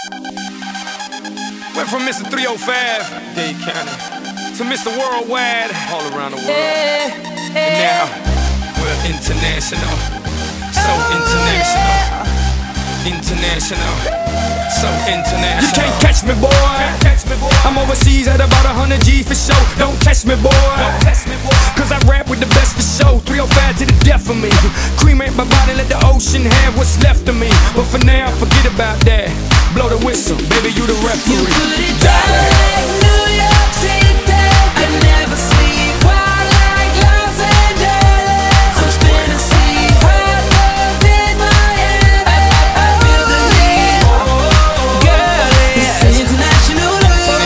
Went from Mr. 305, Dade County, to Mr. Worldwide, all around the world. And now, we're international, so international. International, so international. You can't catch me, boy. I'm overseas at about 100 G for show. Don't test me, boy. Cause I rap with the best for show. 305 to the death of me. Cremate my body, let the ocean have what's left of me. But for now, forget about that. Blow the whistle, baby, you the referee. You put it down like New York City. I never sleep wild like Los Angeles. I'm spinning sea high love in Miami. I feel the heat, girl. It's international love.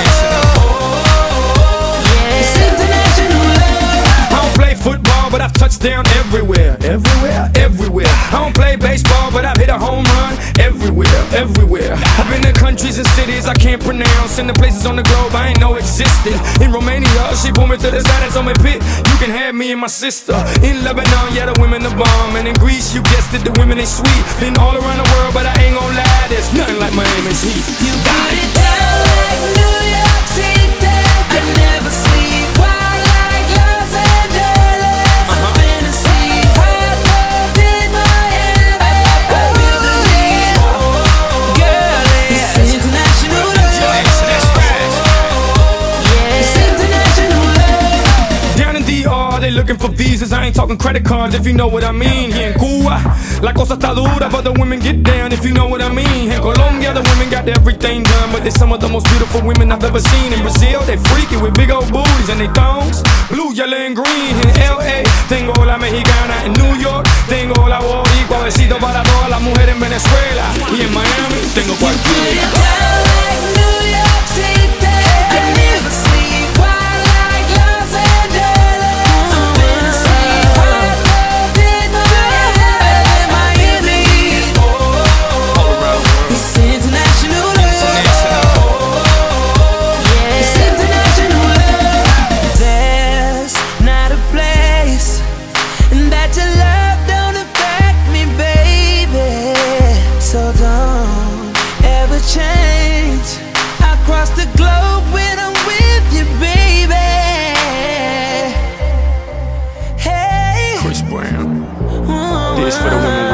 It's international love. I don't play football, but I've touched down everywhere. Everywhere. I don't play baseball, but I've hit a home run everywhere. I've been to countries and cities I can't pronounce, and the places on the globe I ain't know existed. In Romania, she pulled me to the side and told me, "Pit, you can have me and my sister." In Lebanon, yeah, the women are bomb. And in Greece, you guessed it, the women ain't sweet. Been all around the world, but I ain't gon' lie, there's nothing like Miami's heat. You put it down like New York City. I never sleep wild like Los Angeles. I'm spinning sea high love in Miami. I feel the heat, girl. It's international love. It's international love. Down in DR, they looking for visas. I ain't talking credit cards, if you know what I mean. Here in Cuba, la cosa está dura, but the women get down, if you know what I mean. In Colombia, the women got everything done, but they're some of the most beautiful women I've ever seen. In Brazil, they freaky with big old booties and they thongs, blue, yellow, and green. In LA, tengo la mexicana. In New York, tengo la boricua. Besito para todas las mujeres en Venezuela. Y en Miami, tengo Put it cualquiera. down like New York City. I never sleep wild like Los Angeles. I'm spinning sea high love in Miami. It's international love. It's international love. There's not a place that your love don't affect me, baby. So don't ever change. I cross the globe when I'm with you, baby. Hey. Chris Brown, this for the women